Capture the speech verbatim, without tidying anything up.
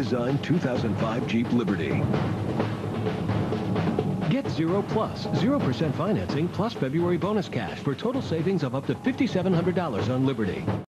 redesigned two thousand five Jeep Liberty. Get zero plus, zero percent financing plus February bonus cash for total savings of up to five thousand seven hundred dollars on Liberty.